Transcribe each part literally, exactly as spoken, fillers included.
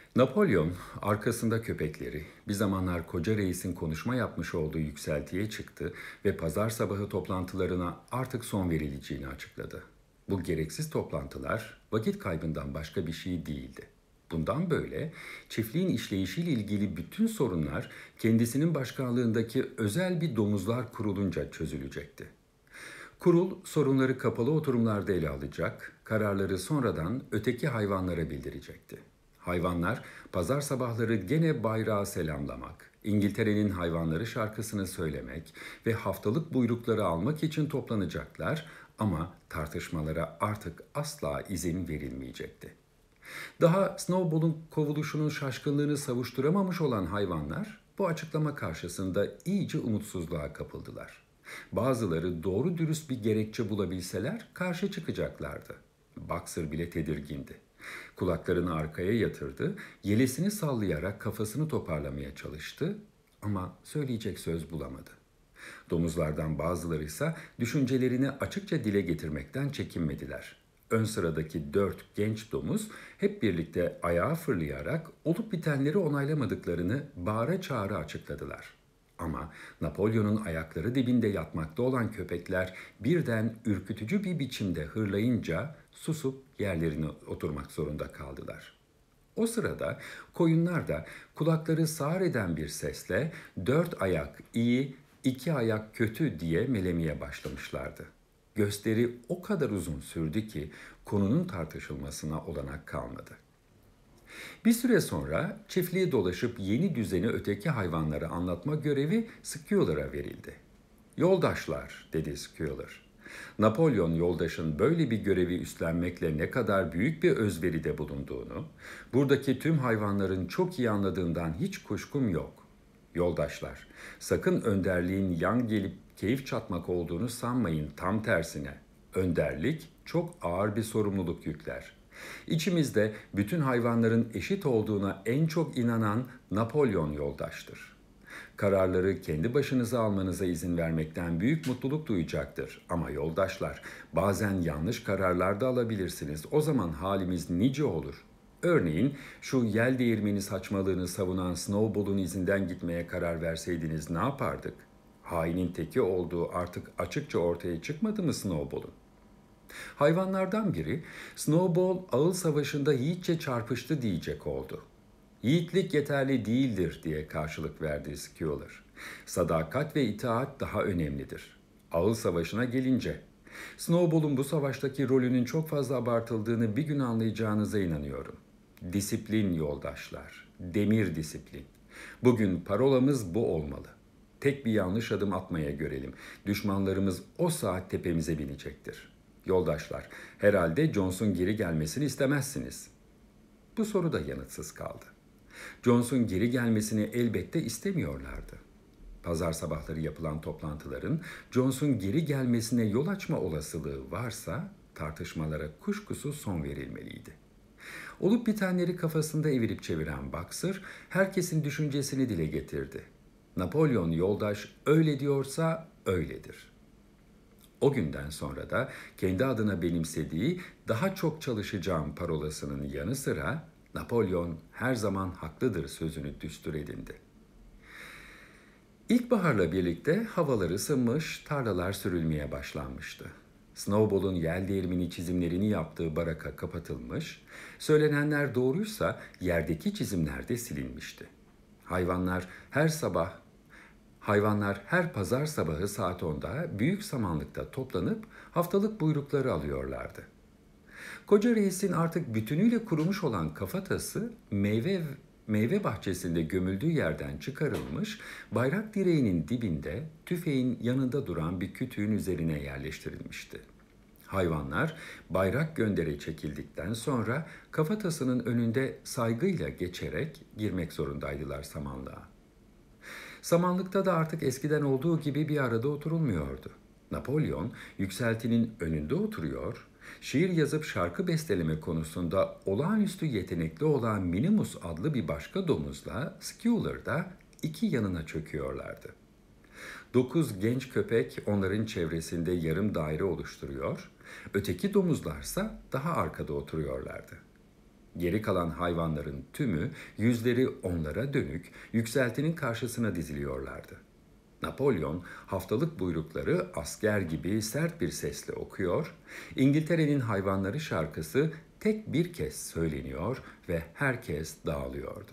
Napolyon, arkasında köpekleri, bir zamanlar koca reisin konuşma yapmış olduğu yükseltiye çıktı ve pazar sabahı toplantılarına artık son verileceğini açıkladı. Bu gereksiz toplantılar vakit kaybından başka bir şey değildi. Bundan böyle çiftliğin işleyişiyle ilgili bütün sorunlar kendisinin başkanlığındaki özel bir domuzlar kurulunca çözülecekti. Kurul sorunları kapalı oturumlarda ele alacak, kararları sonradan öteki hayvanlara bildirecekti. Hayvanlar pazar sabahları gene bayrağı selamlamak, İngiltere'nin hayvanları şarkısını söylemek ve haftalık buyrukları almak için toplanacaklar ama tartışmalara artık asla izin verilmeyecekti. Daha Snowball'un kovuluşunun şaşkınlığını savuşturamamış olan hayvanlar bu açıklama karşısında iyice umutsuzluğa kapıldılar. Bazıları doğru dürüst bir gerekçe bulabilseler karşı çıkacaklardı. Boxer bile tedirgindi. Kulaklarını arkaya yatırdı, yelesini sallayarak kafasını toparlamaya çalıştı ama söyleyecek söz bulamadı. Domuzlardan bazıları ise düşüncelerini açıkça dile getirmekten çekinmediler. Ön sıradaki dört genç domuz hep birlikte ayağa fırlayarak olup bitenleri onaylamadıklarını bağıra çağıra açıkladılar. Ama Napolyon'un ayakları dibinde yatmakta olan köpekler birden ürkütücü bir biçimde hırlayınca susup yerlerine oturmak zorunda kaldılar. O sırada koyunlar da kulakları sağır eden bir sesle dört ayak iyi, iki ayak kötü diye melemeye başlamışlardı. Gösteri o kadar uzun sürdü ki konunun tartışılmasına olanak kalmadı. Bir süre sonra çiftliği dolaşıp yeni düzeni öteki hayvanlara anlatma görevi Schuyler'a verildi. "Yoldaşlar," dedi Schuyler. Napolyon yoldaşın böyle bir görevi üstlenmekle ne kadar büyük bir özveride bulunduğunu, buradaki tüm hayvanların çok iyi anladığından hiç kuşkum yok. Yoldaşlar, sakın önderliğin yan gelip keyif çatmak olduğunu sanmayın, tam tersine. Önderlik çok ağır bir sorumluluk yükler. İçimizde bütün hayvanların eşit olduğuna en çok inanan Napolyon yoldaştır. Kararları kendi başınıza almanıza izin vermekten büyük mutluluk duyacaktır. Ama yoldaşlar, bazen yanlış kararlar da alabilirsiniz. O zaman halimiz nice olur. Örneğin şu yel değirmeni saçmalığını savunan Snowball'un izinden gitmeye karar verseydiniz ne yapardık? Hainin teki olduğu artık açıkça ortaya çıkmadı mı Snowball'un? Hayvanlardan biri, Snowball ağıl savaşında yiğitçe çarpıştı diyecek oldu. Yiğitlik yeterli değildir diye karşılık verdi Schuyler. Sadakat ve itaat daha önemlidir. Ağıl savaşına gelince, Snowball'un bu savaştaki rolünün çok fazla abartıldığını bir gün anlayacağınıza inanıyorum. Disiplin yoldaşlar, demir disiplin. Bugün parolamız bu olmalı. Tek bir yanlış adım atmaya görelim. Düşmanlarımız o saat tepemize binecektir. Yoldaşlar, herhalde Jones'un geri gelmesini istemezsiniz. Bu soru da yanıtsız kaldı. Jones'un geri gelmesini elbette istemiyorlardı. Pazar sabahları yapılan toplantıların Jones'un geri gelmesine yol açma olasılığı varsa tartışmalara kuşkusuz son verilmeliydi. Olup bitenleri kafasında evirip çeviren Boxer herkesin düşüncesini dile getirdi. Napolyon yoldaş öyle diyorsa öyledir. O günden sonra da kendi adına benimsediği daha çok çalışacağım parolasının yanı sıra Napolyon her zaman haklıdır sözünü düstur edindi. İlkbaharla birlikte havalar ısınmış, tarlalar sürülmeye başlanmıştı. Snowball'un yel değirmeni çizimlerini yaptığı baraka kapatılmış, söylenenler doğruysa yerdeki çizimler de silinmişti. Hayvanlar her sabah Hayvanlar her pazar sabahı saat onda büyük samanlıkta toplanıp haftalık buyrukları alıyorlardı. Koca reisin artık bütünüyle kurumuş olan kafatası meyve meyve bahçesinde gömüldüğü yerden çıkarılmış, bayrak direğinin dibinde tüfeğin yanında duran bir kütüğün üzerine yerleştirilmişti. Hayvanlar bayrak göndere çekildikten sonra kafatasının önünde saygıyla geçerek girmek zorundaydılar samanlığa. Samanlıkta da artık eskiden olduğu gibi bir arada oturulmuyordu. Napolyon yükseltinin önünde oturuyor, şiir yazıp şarkı besteleme konusunda olağanüstü yetenekli olan Minimus adlı bir başka domuzla Schuyler da iki yanına çöküyorlardı. Dokuz genç köpek onların çevresinde yarım daire oluşturuyor, öteki domuzlarsa daha arkada oturuyorlardı. Geri kalan hayvanların tümü yüzleri onlara dönük yükseltinin karşısına diziliyorlardı. Napolyon haftalık buyrukları asker gibi sert bir sesle okuyor, İngiltere'nin hayvanları şarkısı tek bir kez söyleniyor ve herkes dağılıyordu.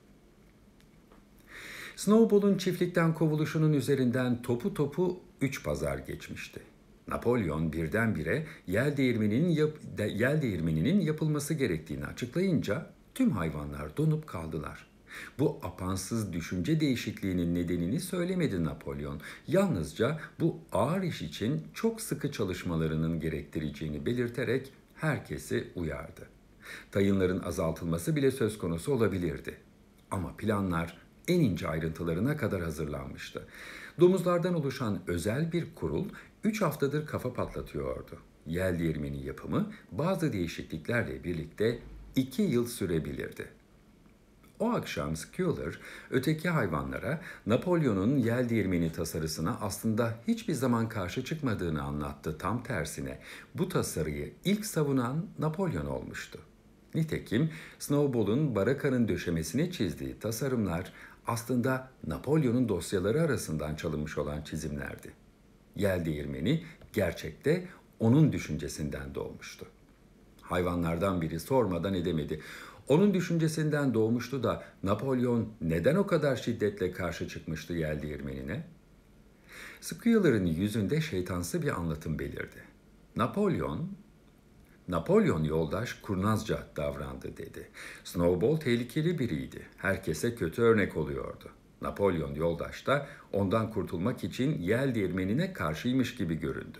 Snowball'un çiftlikten kovuluşunun üzerinden topu topu üç pazar geçmişti. Napolyon birdenbire yel değirmeninin, yap, de, yel değirmeninin yapılması gerektiğini açıklayınca tüm hayvanlar donup kaldılar. Bu apansız düşünce değişikliğinin nedenini söylemedi Napolyon. Yalnızca bu ağır iş için çok sıkı çalışmalarının gerektireceğini belirterek herkesi uyardı. Tayınların azaltılması bile söz konusu olabilirdi. Ama planlar en ince ayrıntılarına kadar hazırlanmıştı. Domuzlardan oluşan özel bir kurul üç haftadır kafa patlatıyordu. Yel değirmeni yapımı bazı değişikliklerle birlikte iki yıl sürebilirdi. O akşam Schuyler öteki hayvanlara Napolyon'un yel değirmeni tasarısına aslında hiçbir zaman karşı çıkmadığını anlattı. Tam tersine bu tasarıyı ilk savunan Napolyon olmuştu. Nitekim Snowball'un barakanın döşemesine çizdiği tasarımlar aslında Napolyon'un dosyaları arasından çalınmış olan çizimlerdi. Yel değirmeni gerçekte onun düşüncesinden doğmuştu. Hayvanlardan biri sormadan edemedi. Onun düşüncesinden doğmuştu da Napolyon neden o kadar şiddetle karşı çıkmıştı yel değirmenine? Schuyler'ın yüzünde şeytansı bir anlatım belirdi. Napolyon, Napolyon yoldaş kurnazca davrandı dedi. Snowball tehlikeli biriydi. Herkese kötü örnek oluyordu. Napolyon yoldaş da ondan kurtulmak için yel değirmenine karşıymış gibi göründü.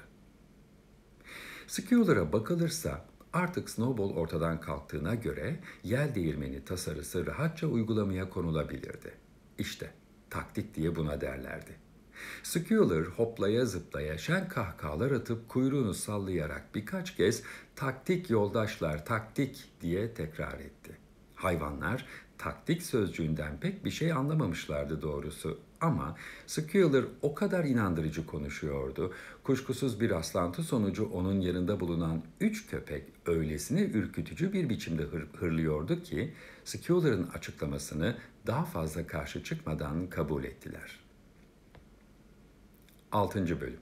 Schuyler'a bakılırsa artık Snowball ortadan kalktığına göre yel değirmeni tasarısı rahatça uygulamaya konulabilirdi. İşte taktik diye buna derlerdi. Schuyler hoplaya zıplaya şen kahkahalar atıp kuyruğunu sallayarak birkaç kez taktik yoldaşlar taktik diye tekrar etti. Hayvanlar taktik sözcüğünden pek bir şey anlamamışlardı doğrusu. Ama Schuyler o kadar inandırıcı konuşuyordu. Kuşkusuz bir rastlantı sonucu onun yanında bulunan üç köpek öylesine ürkütücü bir biçimde hır, hırlıyordu ki Schuyler'ın açıklamasını daha fazla karşı çıkmadan kabul ettiler. altıncı Bölüm.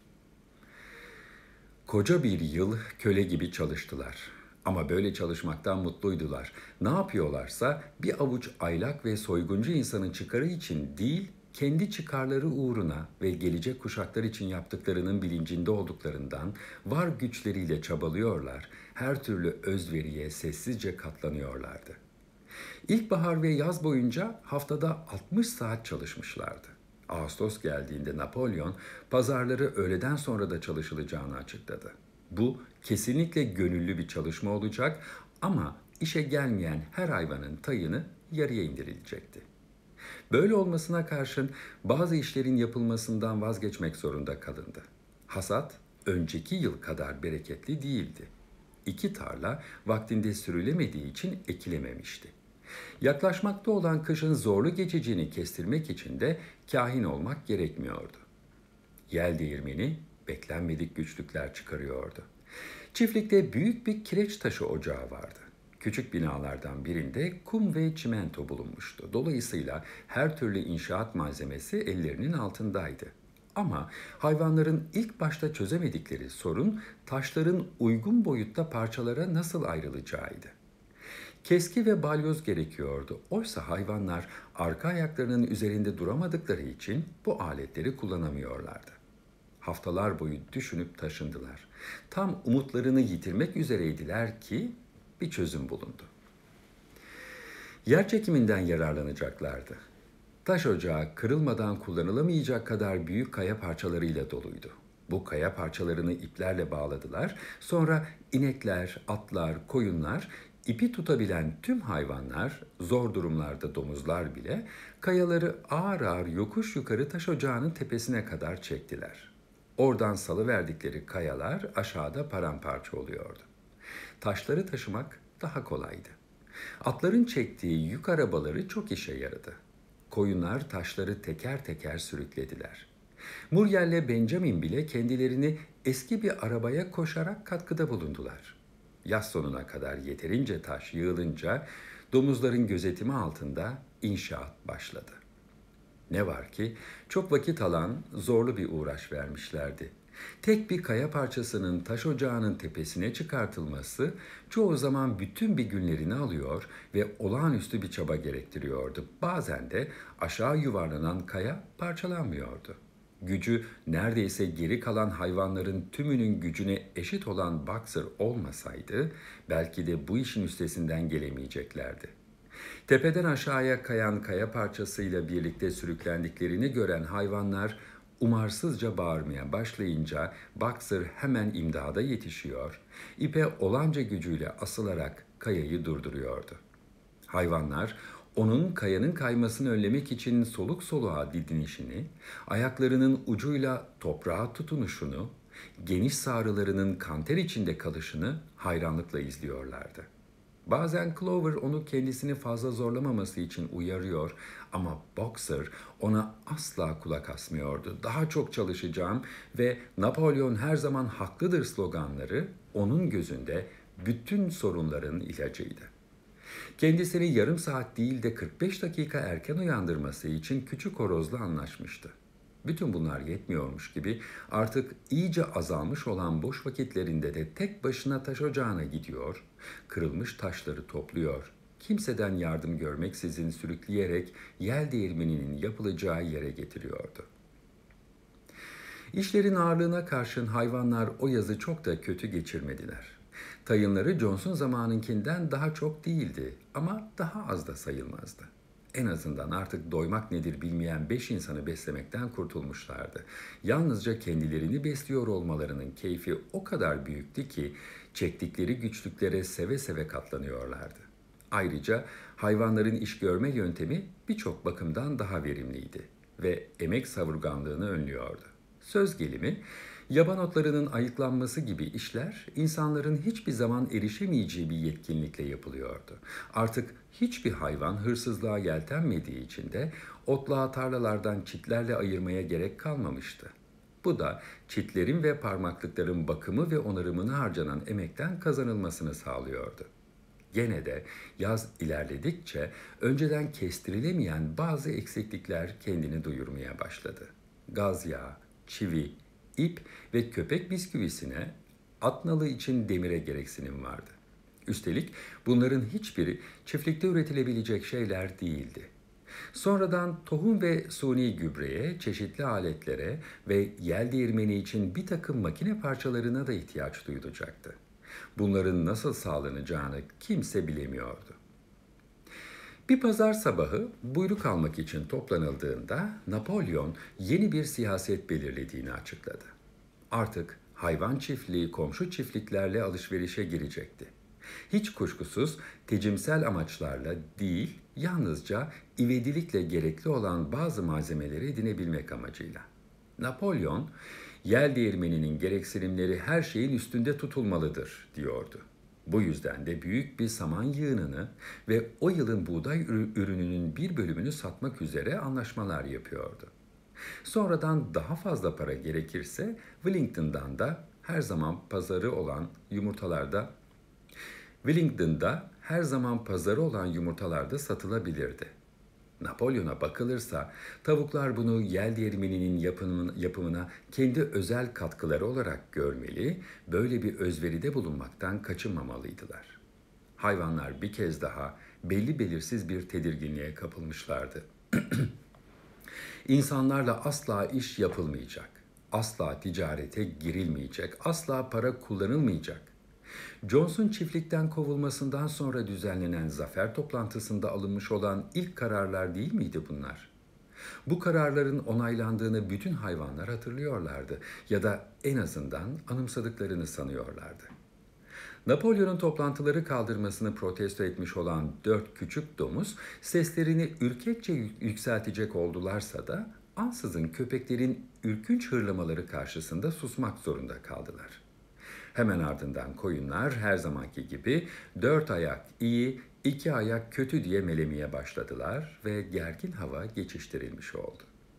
Koca bir yıl köle gibi çalıştılar. Ama böyle çalışmaktan mutluydular. Ne yapıyorlarsa bir avuç aylak ve soyguncu insanın çıkarı için değil, kendi çıkarları uğruna ve gelecek kuşaklar için yaptıklarının bilincinde olduklarından var güçleriyle çabalıyorlar, her türlü özveriye sessizce katlanıyorlardı. İlkbahar ve yaz boyunca haftada altmış saat çalışmışlardı. Ağustos geldiğinde Napolyon pazarları öğleden sonra da çalışılacağını açıkladı. Bu kesinlikle gönüllü bir çalışma olacak ama işe gelmeyen her hayvanın tayını yarıya indirilecekti. Böyle olmasına karşın bazı işlerin yapılmasından vazgeçmek zorunda kalındı. Hasat önceki yıl kadar bereketli değildi. İki tarla vaktinde sürülemediği için ekilememişti. Yaklaşmakta olan kışın zorlu geçicini kestirmek için de kahin olmak gerekmiyordu. Yel değirmeni beklenmedik güçlükler çıkarıyordu. Çiftlikte büyük bir kireç taşı ocağı vardı. Küçük binalardan birinde kum ve çimento bulunmuştu. Dolayısıyla her türlü inşaat malzemesi ellerinin altındaydı. Ama hayvanların ilk başta çözemedikleri sorun taşların uygun boyutta parçalara nasıl ayrılacağıydı. Keski ve balyoz gerekiyordu. Oysa hayvanlar arka ayaklarının üzerinde duramadıkları için bu aletleri kullanamıyorlardı. Haftalar boyu düşünüp taşındılar. Tam umutlarını yitirmek üzereydiler ki bir çözüm bulundu. Yer çekiminden yararlanacaklardı. Taş ocağı kırılmadan kullanılamayacak kadar büyük kaya parçalarıyla doluydu. Bu kaya parçalarını iplerle bağladılar. Sonra inekler, atlar, koyunlar, İpi tutabilen tüm hayvanlar, zor durumlarda domuzlar bile, kayaları ağır ağır yokuş yukarı taş ocağının tepesine kadar çektiler. Oradan salıverdikleri kayalar aşağıda paramparça oluyordu. Taşları taşımak daha kolaydı. Atların çektiği yük arabaları çok işe yaradı. Koyunlar taşları teker teker sürüklediler. Muriel'le Benjamin bile kendilerini eski bir arabaya koşarak katkıda bulundular. Yaz sonuna kadar yeterince taş yığılınca domuzların gözetimi altında inşaat başladı. Ne var ki çok vakit alan zorlu bir uğraş vermişlerdi. Tek bir kaya parçasının taş ocağının tepesine çıkartılması çoğu zaman bütün bir günlerini alıyor ve olağanüstü bir çaba gerektiriyordu. Bazen de aşağı yuvarlanan kaya parçalanmıyordu. Gücü neredeyse geri kalan hayvanların tümünün gücüne eşit olan Boxer olmasaydı belki de bu işin üstesinden gelemeyeceklerdi. Tepeden aşağıya kayan kaya parçasıyla birlikte sürüklendiklerini gören hayvanlar umarsızca bağırmaya başlayınca Boxer hemen imdada yetişiyor, ipe olanca gücüyle asılarak kayayı durduruyordu. Hayvanlar onun kayanın kaymasını önlemek için soluk soluğa didinişini, ayaklarının ucuyla toprağa tutunuşunu, geniş sağrılarının kanter içinde kalışını hayranlıkla izliyorlardı. Bazen Clover onu kendisini fazla zorlamaması için uyarıyor ama Boxer ona asla kulak asmıyordu. Daha çok çalışacağım ve Napolyon her zaman haklıdır sloganları onun gözünde bütün sorunların ilacıydı. Kendisini yarım saat değil de kırk beş dakika erken uyandırması için küçük horozla anlaşmıştı. Bütün bunlar yetmiyormuş gibi artık iyice azalmış olan boş vakitlerinde de tek başına taş ocağına gidiyor, kırılmış taşları topluyor, kimseden yardım görmeksizin sürükleyerek yel değirmeninin yapılacağı yere getiriyordu. İşlerin ağırlığına karşın hayvanlar o yazı çok da kötü geçirmediler. Tayınları Johnson zamanınkinden daha çok değildi ama daha az da sayılmazdı. En azından artık doymak nedir bilmeyen beş insanı beslemekten kurtulmuşlardı. Yalnızca kendilerini besliyor olmalarının keyfi o kadar büyüktü ki çektikleri güçlüklere seve seve katlanıyorlardı. Ayrıca hayvanların iş görme yöntemi birçok bakımdan daha verimliydi ve emek savurganlığını önlüyordu. Söz gelimi, yaban otlarının ayıklanması gibi işler insanların hiçbir zaman erişemeyeceği bir yetkinlikle yapılıyordu. Artık hiçbir hayvan hırsızlığa yeltenmediği için de otlağı tarlalardan çitlerle ayırmaya gerek kalmamıştı. Bu da çitlerin ve parmaklıkların bakımı ve onarımına harcanan emekten kazanılmasını sağlıyordu. Gene de yaz ilerledikçe önceden kestirilemeyen bazı eksiklikler kendini duyurmaya başladı. Gaz yağı, çivi, ip ve köpek bisküvisine, at nalı için demire gereksinim vardı. Üstelik bunların hiçbiri çiftlikte üretilebilecek şeyler değildi. Sonradan tohum ve suni gübreye, çeşitli aletlere ve yel değirmeni için bir takım makine parçalarına da ihtiyaç duyulacaktı. Bunların nasıl sağlanacağını kimse bilemiyordu. Bir pazar sabahı buyruk almak için toplanıldığında Napolyon yeni bir siyaset belirlediğini açıkladı. Artık hayvan çiftliği komşu çiftliklerle alışverişe girecekti. Hiç kuşkusuz tecimsel amaçlarla değil, yalnızca ivedilikle gerekli olan bazı malzemeleri edinebilmek amacıyla. Napolyon, yel değirmeninin gereksinimleri her şeyin üstünde tutulmalıdır diyordu. Bu yüzden de büyük bir saman yığınını ve o yılın buğday ürününün bir bölümünü satmak üzere anlaşmalar yapıyordu. Sonradan daha fazla para gerekirse Wellington'dan da her zaman pazarı olan yumurtalarda Wellington'da her zaman pazarı olan yumurtalarda satılabilirdi. Napolyon'a bakılırsa tavuklar bunu yel değirmeninin yapımına kendi özel katkıları olarak görmeli, böyle bir özveride bulunmaktan kaçınmamalıydılar. Hayvanlar bir kez daha belli belirsiz bir tedirginliğe kapılmışlardı. İnsanlarla asla iş yapılmayacak, asla ticarete girilmeyecek, asla para kullanılmayacak. Johnson çiftlikten kovulmasından sonra düzenlenen zafer toplantısında alınmış olan ilk kararlar değil miydi bunlar? Bu kararların onaylandığını bütün hayvanlar hatırlıyorlardı ya da en azından anımsadıklarını sanıyorlardı. Napolyon'un toplantıları kaldırmasını protesto etmiş olan dört küçük domuz seslerini ürkekçe yükseltecek oldularsa da ansızın köpeklerin ürkünç hırlamaları karşısında susmak zorunda kaldılar. Hemen ardından koyunlar her zamanki gibi dört ayak iyi, iki ayak kötü diye melemeye başladılar ve gergin hava geçiştirilmiş oldu.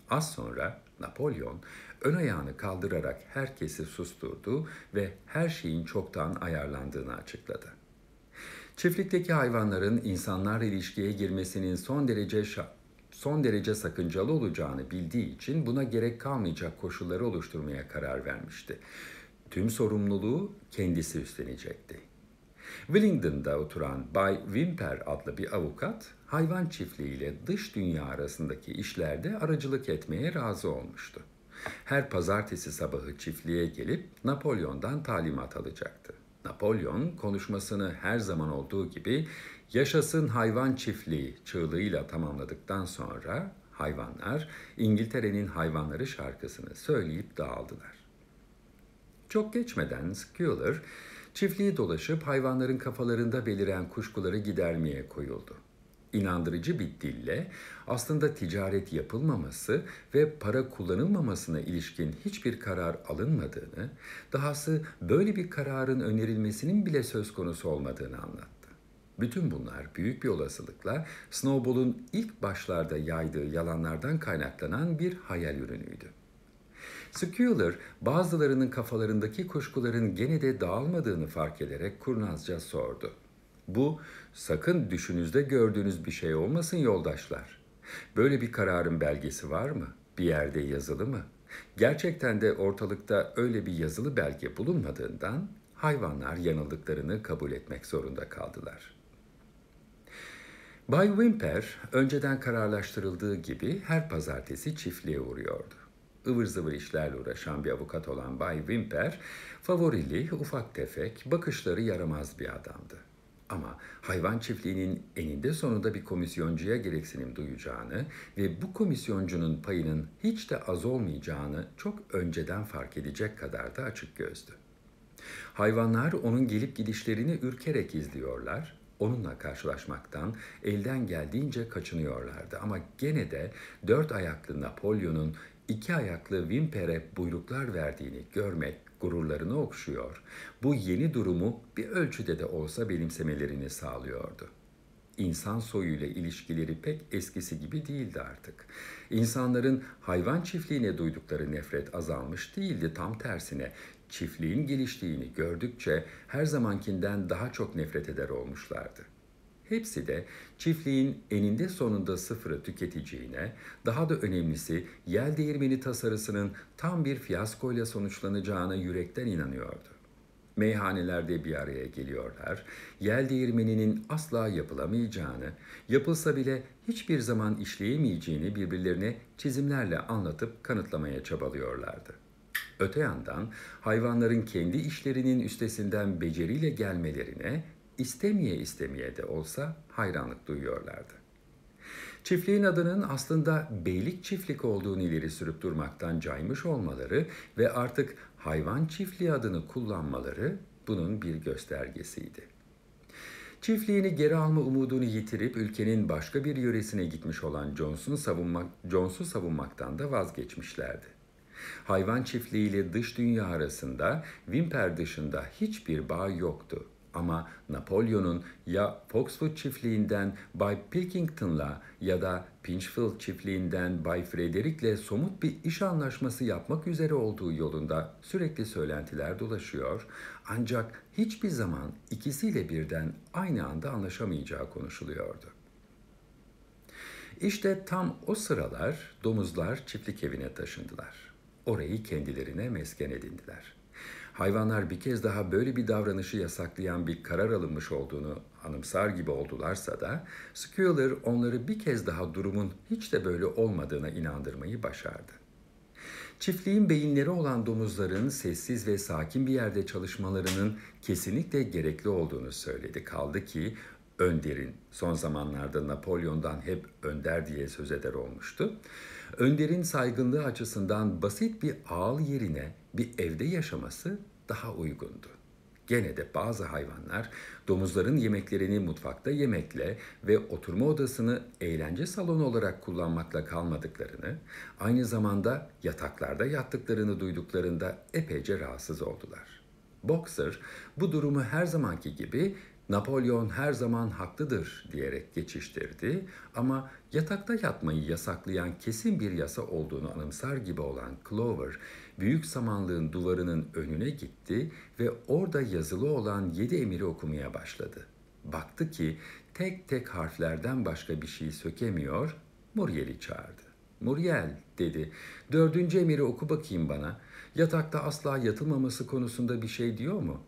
Az sonra Napolyon ön ayağını kaldırarak herkesi susturdu ve her şeyin çoktan ayarlandığını açıkladı. Çiftlikteki hayvanların insanlarla ilişkiye girmesinin son derece son derece sakıncalı olacağını bildiği için buna gerek kalmayacak koşulları oluşturmaya karar vermişti. Tüm sorumluluğu kendisi üstlenecekti. Willingdon'da oturan Bay Whymper adlı bir avukat, hayvan çiftliği ile dış dünya arasındaki işlerde aracılık etmeye razı olmuştu. Her pazartesi sabahı çiftliğe gelip Napolyon'dan talimat alacaktı. Napolyon konuşmasını her zaman olduğu gibi "Yaşasın hayvan çiftliği" çığlığıyla tamamladıktan sonra hayvanlar İngiltere'nin hayvanları şarkısını söyleyip dağıldılar. Çok geçmeden Schuyler çiftliği dolaşıp hayvanların kafalarında beliren kuşkuları gidermeye koyuldu. İnandırıcı bir dille aslında ticaret yapılmaması ve para kullanılmamasına ilişkin hiçbir karar alınmadığını, dahası böyle bir kararın önerilmesinin bile söz konusu olmadığını anlattı. Bütün bunlar büyük bir olasılıkla Snowball'un ilk başlarda yaydığı yalanlardan kaynaklanan bir hayal ürünüydü. Schuyler, bazılarının kafalarındaki kuşkuların gene de dağılmadığını fark ederek kurnazca sordu. "Bu, sakın düşünüzde gördüğünüz bir şey olmasın yoldaşlar. Böyle bir kararın belgesi var mı? Bir yerde yazılı mı?" Gerçekten de ortalıkta öyle bir yazılı belge bulunmadığından hayvanlar yanıldıklarını kabul etmek zorunda kaldılar. Bay Whymper, önceden kararlaştırıldığı gibi her pazartesi çiftliğe uğruyordu. Ivır zıvır işlerle uğraşan bir avukat olan Bay Whymper, favorili, ufak tefek, bakışları yaramaz bir adamdı. Ama hayvan çiftliğinin eninde sonunda bir komisyoncuya gereksinim duyacağını ve bu komisyoncunun payının hiç de az olmayacağını çok önceden fark edecek kadar da açık gözdü. Hayvanlar onun gelip gidişlerini ürkerek izliyorlar, onunla karşılaşmaktan elden geldiğince kaçınıyorlardı ama gene de dört ayaklı Napolyon'un iki ayaklı Whymper'e buyruklar verdiğini görmek gururlarını okşuyor, bu yeni durumu bir ölçüde de olsa benimsemelerini sağlıyordu. İnsan soyuyla ilişkileri pek eskisi gibi değildi artık. İnsanların hayvan çiftliğine duydukları nefret azalmış değildi, tam tersine çiftliğin geliştiğini gördükçe her zamankinden daha çok nefret eder olmuşlardı. Hepsi de çiftliğin eninde sonunda sıfırı tüketeceğine, daha da önemlisi yel değirmeni tasarısının tam bir fiyaskoyla sonuçlanacağına yürekten inanıyordu. Meyhanelerde bir araya geliyorlar, yel değirmeninin asla yapılamayacağını, yapılsa bile hiçbir zaman işleyemeyeceğini birbirlerine çizimlerle anlatıp kanıtlamaya çabalıyorlardı. Öte yandan hayvanların kendi işlerinin üstesinden beceriyle gelmelerine istemeye istemeye de olsa hayranlık duyuyorlardı. Çiftliğin adının aslında Beylik Çiftlik olduğunu ileri sürüp durmaktan caymış olmaları ve artık hayvan çiftliği adını kullanmaları bunun bir göstergesiydi. Çiftliğini geri alma umudunu yitirip ülkenin başka bir yöresine gitmiş olan Jones'u savunmak, Jones'u savunmaktan da vazgeçmişlerdi. Hayvan çiftliği ile dış dünya arasında Whymper dışında hiçbir bağ yoktu. Ama Napolyon'un ya Foxwood çiftliğinden Bay Pilkington'la ya da Pinchfield çiftliğinden Bay Frederick'le somut bir iş anlaşması yapmak üzere olduğu yolunda sürekli söylentiler dolaşıyor, ancak hiçbir zaman ikisiyle birden aynı anda anlaşamayacağı konuşuluyordu. İşte tam o sıralar domuzlar çiftlik evine taşındılar. Orayı kendilerine mesken edindiler. Hayvanlar bir kez daha böyle bir davranışı yasaklayan bir karar alınmış olduğunu anımsar gibi oldularsa da Schuyler onları bir kez daha durumun hiç de böyle olmadığına inandırmayı başardı. Çiftliğin beyinleri olan domuzların sessiz ve sakin bir yerde çalışmalarının kesinlikle gerekli olduğunu söyledi. Kaldı ki Önder'in son zamanlarda Napolyon'dan hep Önder diye söz eder olmuştu. Önder'in saygınlığı açısından basit bir ağal yerine bir evde yaşaması daha uygundu. Gene de bazı hayvanlar domuzların yemeklerini mutfakta yemekle ve oturma odasını eğlence salonu olarak kullanmakla kalmadıklarını, aynı zamanda yataklarda yattıklarını duyduklarında epeyce rahatsız oldular. Boxer bu durumu her zamanki gibi Napolyon her zaman haklıdır diyerek geçiştirdi ama yatakta yatmayı yasaklayan kesin bir yasa olduğunu anımsar gibi olan Clover, büyük samanlığın duvarının önüne gitti ve orada yazılı olan yedi emiri okumaya başladı. Baktı ki tek tek harflerden başka bir şey sökemiyor, Muriel'i çağırdı. Muriel dedi, dördüncü emiri oku bakayım bana. Yatakta asla yatılmaması konusunda bir şey diyor mu?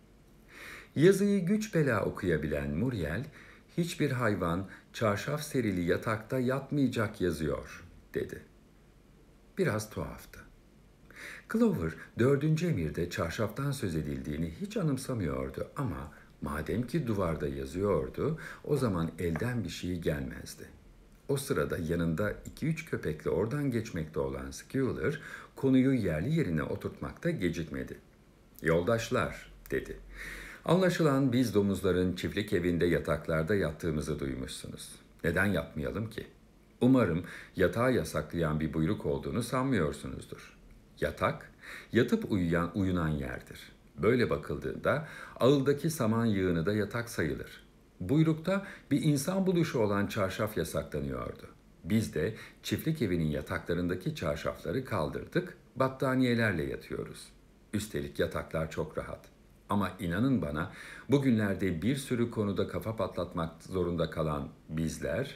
Yazıyı güç bela okuyabilen Muriel, hiçbir hayvan çarşaf serili yatakta yatmayacak yazıyor, dedi. Biraz tuhaftı. Clover, dördüncü emirde çarşaftan söz edildiğini hiç anımsamıyordu ama madem ki duvarda yazıyordu, o zaman elden bir şey gelmezdi. O sırada yanında iki üç köpekle oradan geçmekte olan Squealer, konuyu yerli yerine oturtmakta gecikmedi. "Yoldaşlar," dedi. "Anlaşılan biz domuzların çiftlik evinde yataklarda yattığımızı duymuşsunuz. Neden yapmayalım ki? Umarım yatağı yasaklayan bir buyruk olduğunu sanmıyorsunuzdur. Yatak, yatıp uyuyan, uyunan yerdir. Böyle bakıldığında ağıldaki saman yığını da yatak sayılır. Buyrukta bir insan buluşu olan çarşaf yasaklanıyordu. Biz de çiftlik evinin yataklarındaki çarşafları kaldırdık, battaniyelerle yatıyoruz. Üstelik yataklar çok rahat. Ama inanın bana, bugünlerde bir sürü konuda kafa patlatmak zorunda kalan bizler,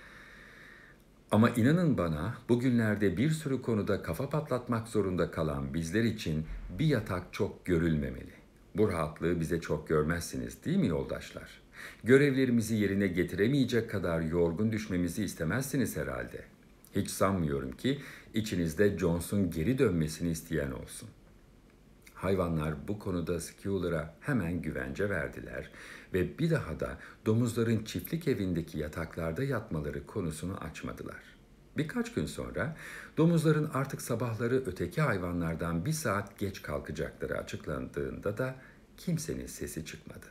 ama inanın bana, bugünlerde bir sürü konuda kafa patlatmak zorunda kalan bizler için bir yatak çok görülmemeli. Bu rahatlığı bize çok görmezsiniz, değil mi yoldaşlar? Görevlerimizi yerine getiremeyecek kadar yorgun düşmemizi istemezsiniz herhalde. Hiç sanmıyorum ki içinizde Jones'un geri dönmesini isteyen olsun." Hayvanlar bu konuda Squealer'a hemen güvence verdiler ve bir daha da domuzların çiftlik evindeki yataklarda yatmaları konusunu açmadılar. Birkaç gün sonra domuzların artık sabahları öteki hayvanlardan bir saat geç kalkacakları açıklandığında da kimsenin sesi çıkmadı.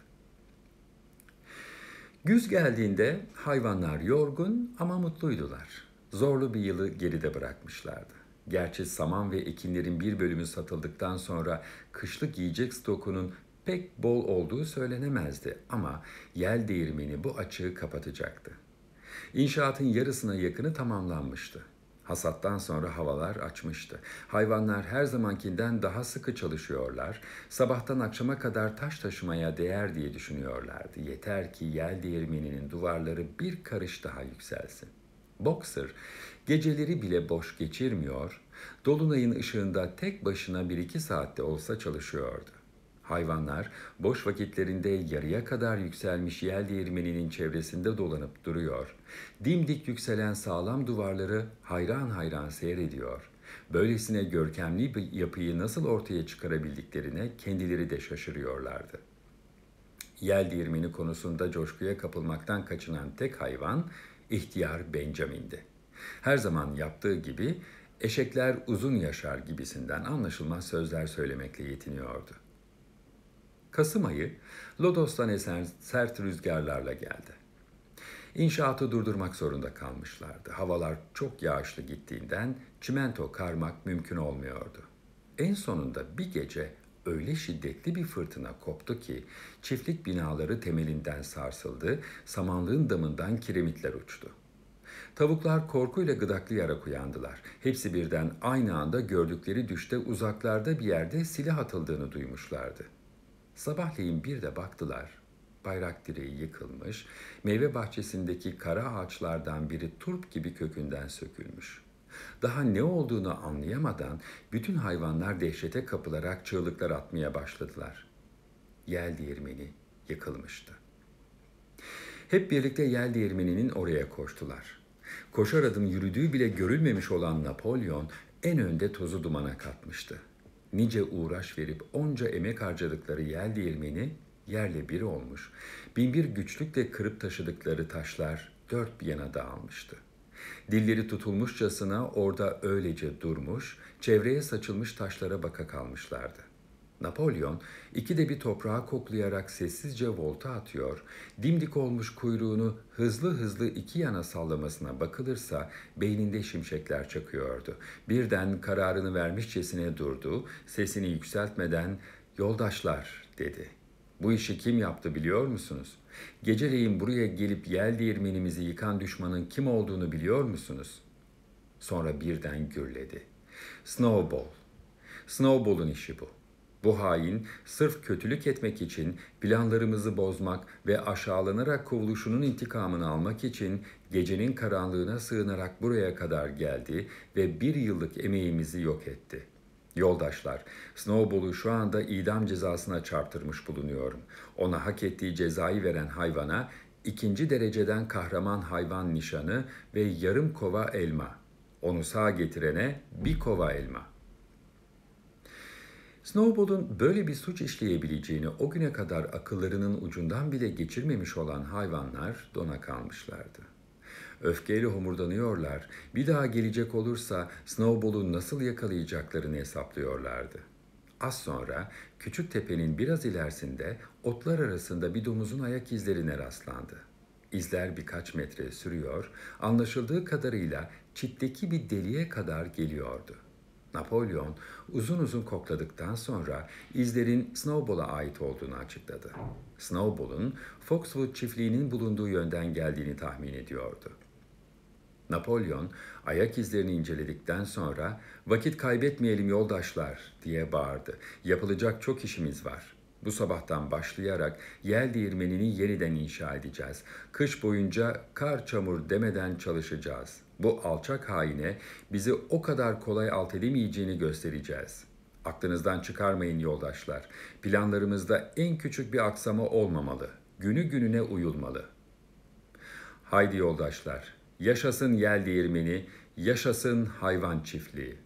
Güz geldiğinde hayvanlar yorgun ama mutluydular. Zorlu bir yılı geride bırakmışlardı. Gerçi saman ve ekinlerin bir bölümü satıldıktan sonra kışlık yiyecek stokunun pek bol olduğu söylenemezdi ama yel değirmeni bu açığı kapatacaktı. İnşaatın yarısına yakını tamamlanmıştı. Hasattan sonra havalar açmıştı. Hayvanlar her zamankinden daha sıkı çalışıyorlar, sabahtan akşama kadar taş taşımaya değer diye düşünüyorlardı. Yeter ki yel değirmeninin duvarları bir karış daha yükselsin. Boxer geceleri bile boş geçirmiyor, dolunayın ışığında tek başına bir iki saatte olsa çalışıyordu. Hayvanlar boş vakitlerinde yarıya kadar yükselmiş yel değirmeninin çevresinde dolanıp duruyor, dimdik yükselen sağlam duvarları hayran hayran seyrediyor. Böylesine görkemli bir yapıyı nasıl ortaya çıkarabildiklerine kendileri de şaşırıyorlardı. Yel değirmeni konusunda coşkuya kapılmaktan kaçınan tek hayvan ihtiyar Benjamin'di. Her zaman yaptığı gibi eşekler uzun yaşar gibisinden anlaşılmaz sözler söylemekle yetiniyordu. Kasım ayı Lodos'tan esen sert rüzgarlarla geldi. İnşaatı durdurmak zorunda kalmışlardı. Havalar çok yağışlı gittiğinden çimento karmak mümkün olmuyordu. En sonunda bir gece öyle şiddetli bir fırtına koptu ki çiftlik binaları temelinden sarsıldı, samanlığın damından kiremitler uçtu. Tavuklar korkuyla gıdaklayarak uyandılar. Hepsi birden aynı anda gördükleri düşte uzaklarda bir yerde silah atıldığını duymuşlardı. Sabahleyin bir de baktılar. Bayrak direği yıkılmış, meyve bahçesindeki kara ağaçlardan biri turp gibi kökünden sökülmüş. Daha ne olduğunu anlayamadan bütün hayvanlar dehşete kapılarak çığlıklar atmaya başladılar. Yel değirmeni yıkılmıştı. Hep birlikte yel değirmeninin oraya koştular. Koşar adım yürüdüğü bile görülmemiş olan Napolyon en önde tozu dumana katmıştı. Nice uğraş verip onca emek harcadıkları yel değirmeni yerle bir olmuş, binbir güçlükle kırıp taşıdıkları taşlar dört bir yana dağılmıştı. Dilleri tutulmuşçasına orada öylece durmuş, çevreye saçılmış taşlara baka kalmışlardı. Napolyon ikide bir toprağa koklayarak sessizce volta atıyor, dimdik olmuş kuyruğunu hızlı hızlı iki yana sallamasına bakılırsa beyninde şimşekler çakıyordu. Birden kararını vermişçesine durdu, sesini yükseltmeden "Yoldaşlar," dedi. Bu işi kim yaptı biliyor musunuz? Geceleyin buraya gelip yel değirmenimizi yıkan düşmanın kim olduğunu biliyor musunuz? Sonra birden gürledi. Snowball. Snowball'un işi bu. Bu hain sırf kötülük etmek için, planlarımızı bozmak ve aşağılanarak kovuluşunun intikamını almak için gecenin karanlığına sığınarak buraya kadar geldi ve bir yıllık emeğimizi yok etti. Yoldaşlar, Snowball'u şu anda idam cezasına çarptırmış bulunuyorum. Ona hak ettiği cezayı veren hayvana ikinci dereceden kahraman hayvan nişanı ve yarım kova elma. Onu sağ getirene bir kova elma. Snowball'un böyle bir suç işleyebileceğini o güne kadar akıllarının ucundan bile geçirmemiş olan hayvanlar dona kalmışlardı. Öfkeyle homurdanıyorlar, bir daha gelecek olursa Snowball'u nasıl yakalayacaklarını hesaplıyorlardı. Az sonra küçük tepenin biraz ilerisinde otlar arasında bir domuzun ayak izlerine rastlandı. İzler birkaç metre sürüyor, anlaşıldığı kadarıyla çitteki bir deliğe kadar geliyordu. Napolyon uzun uzun kokladıktan sonra izlerin Snowball'a ait olduğunu açıkladı. Snowball'un Foxwood çiftliğinin bulunduğu yönden geldiğini tahmin ediyordu. Napolyon ayak izlerini inceledikten sonra "Vakit kaybetmeyelim yoldaşlar" diye bağırdı. "Yapılacak çok işimiz var. Bu sabahtan başlayarak yel değirmenini yeniden inşa edeceğiz. Kış boyunca kar çamur demeden çalışacağız. Bu alçak haine bizi o kadar kolay alt edemeyeceğini göstereceğiz. Aklınızdan çıkarmayın yoldaşlar. Planlarımızda en küçük bir aksama olmamalı. Günü gününe uyulmalı. Haydi yoldaşlar, yaşasın yel değirmeni, yaşasın hayvan çiftliği."